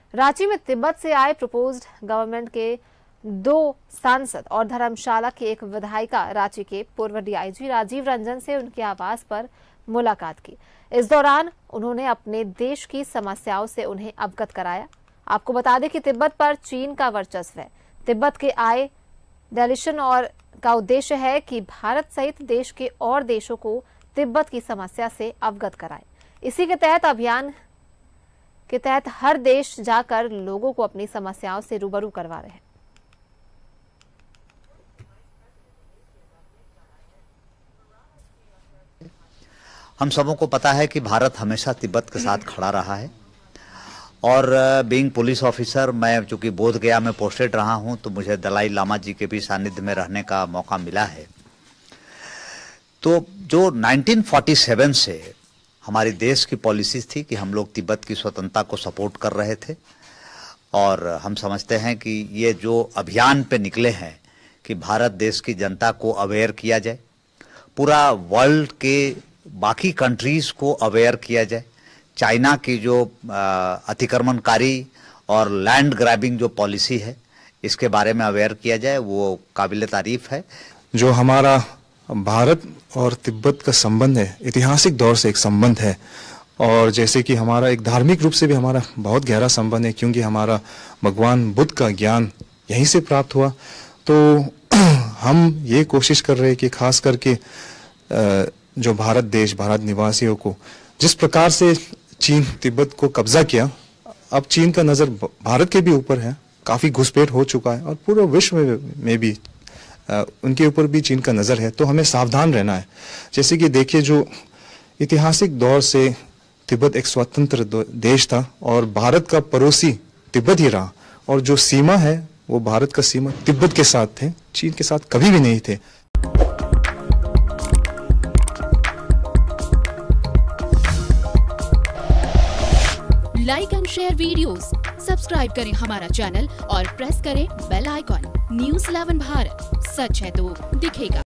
रांची में तिब्बत से आए प्रपोज्ड गवर्नमेंट के 2 सांसद और धर्मशाला की एक विधायिका रांची के पूर्व डीआईजी राजीव रंजन से उनके आवास पर मुलाकात की। इस दौरान उन्होंने अपने देश की समस्याओं से उन्हें अवगत कराया। आपको बता दें कि तिब्बत पर चीन का वर्चस्व है। तिब्बत के आए डेलीगेशन और का उद्देश्य है कि भारत सहित देश के और देशों को तिब्बत की समस्या से अवगत कराए। इसी के तहत अभियान के तहत हर देश जाकर लोगों को अपनी समस्याओं से रूबरू करवा रहे हैं। हम सबों को पता है कि भारत हमेशा तिब्बत के साथ खड़ा रहा है और बीइंग पुलिस ऑफिसर मैं चूंकि बोध गया में पोस्टेड रहा हूं तो मुझे दलाई लामा जी के भी सानिध्य में रहने का मौका मिला है। तो जो 1947 से हमारी देश की पॉलिसी थी कि हम लोग तिब्बत की स्वतंत्रता को सपोर्ट कर रहे थे और हम समझते हैं कि ये जो अभियान पे निकले हैं कि भारत देश की जनता को अवेयर किया जाए, पूरा वर्ल्ड के बाकी कंट्रीज को अवेयर किया जाए, चाइना की जो अतिक्रमणकारी और लैंड ग्रैबिंग जो पॉलिसी है इसके बारे में अवेयर किया जाए, वो काबिल तारीफ है। जो हमारा भारत और तिब्बत का संबंध है, ऐतिहासिक दौर से एक संबंध है और जैसे कि हमारा एक धार्मिक रूप से भी हमारा बहुत गहरा संबंध है क्योंकि हमारा भगवान बुद्ध का ज्ञान यहीं से प्राप्त हुआ। तो हम ये कोशिश कर रहे हैं कि खास करके जो भारत देश, भारत निवासियों को जिस प्रकार से चीन तिब्बत को कब्जा किया, अब चीन का नज़र भारत के भी ऊपर है, काफ़ी घुसपैठ हो चुका है और पूरे विश्व में भी उनके ऊपर भी चीन का नज़र है। तो हमें सावधान रहना है। जैसे कि देखिए, जो ऐतिहासिक दौर से तिब्बत एक स्वतंत्र देश था और भारत का पड़ोसी तिब्बत ही रहा और जो सीमा है वो भारत का सीमा तिब्बत के साथ थे, चीन के साथ कभी भी नहीं थे। Like and share videos, subscribe करें हमारा चैनल और प्रेस करें बेल आइकॉन। न्यूज़ 11 भारत, सच है तो दिखेगा।